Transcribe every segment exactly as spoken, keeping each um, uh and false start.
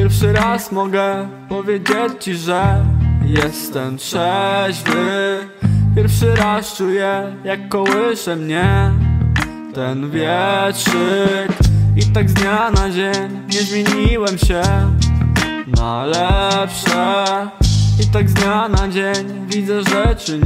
Pierwszy raz mogę powiedzieć ci, że jestem trzeźwy. Pierwszy raz czuję, jak kołysze mnie ten wietrzyk. I tak z dnia na dzień nie zmieniłem się na lepsze. I tak z dnia na dzień widzę rzeczy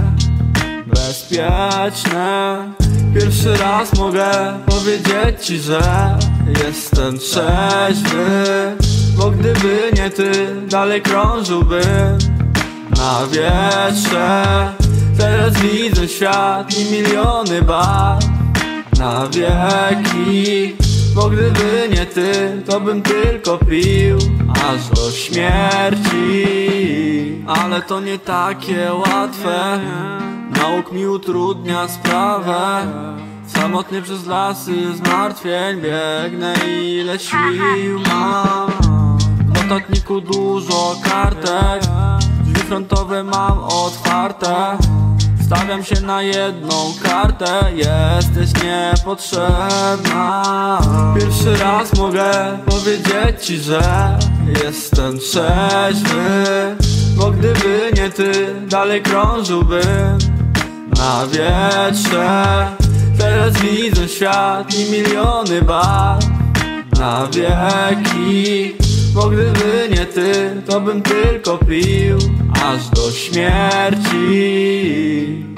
niebezpieczne. Pierwszy raz mogę powiedzieć ci, że jestem trzeźwy. Bo gdyby nie ty, dalej krążyłbym na wietrze. Teraz widzę świat i miliony barw na wieki. Bo gdyby nie ty, to bym tylko pił aż do śmierci. Ale to nie takie łatwe, nauk mi utrudnia sprawę. Samotnie przez lasy zmartwień biegnę, ile sił mam. W notatniku dużo kartek, drzwi frontowe mam otwarte. Stawiam się na jedną kartę, jesteś niepotrzebna. Pierwszy raz mogę powiedzieć ci, że jestem trzeźwy. Bo gdyby nie ty, dalej krążyłbym na wietrze. Teraz widzę świat i miliony barw na wieki. Bo gdyby nie ty, to bym tylko pił aż do śmierci.